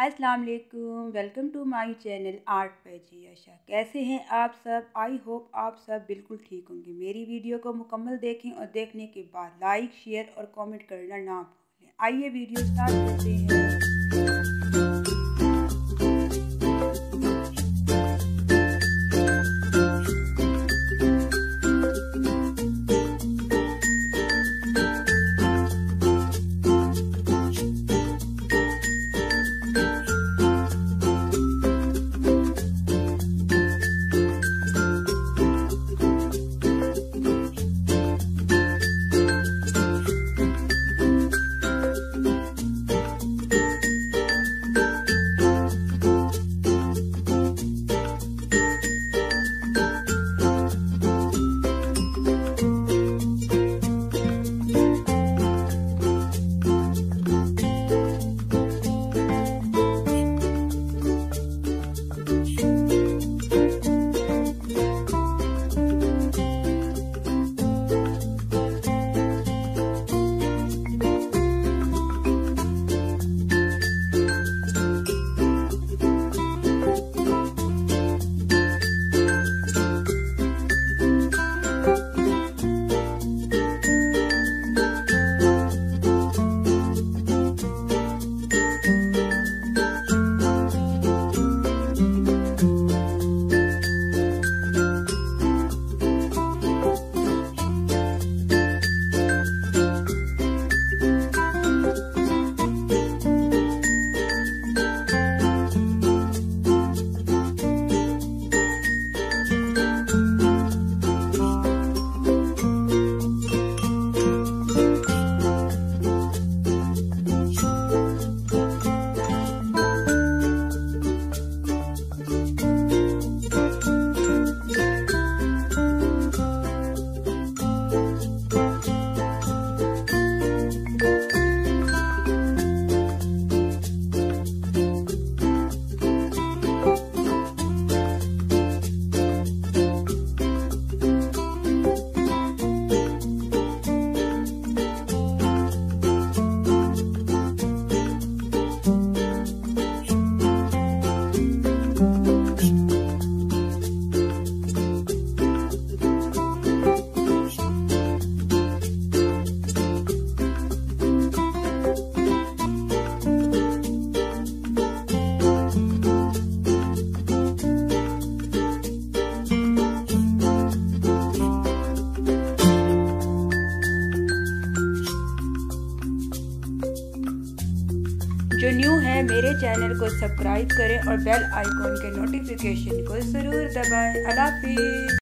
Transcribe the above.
अस्सलाम वालेकुम, welcome to my channel art पेजी आशा। कैसे हैं आप सब? आई होप आप सब बिल्कुल ठीक होंगे। मेरी वीडियो को मुकम्मल देखें और देखने के बाद लाइक शेयर और कमेंट करना ना भूलें। आइए वीडियो स्टार्ट करते हैं। जो न्यू है मेरे चैनल को सब्सक्राइब करें और बेल आइकॉन के नोटिफिकेशन को ज़रूर दबाएं। अल्लाह हाफ़िज़।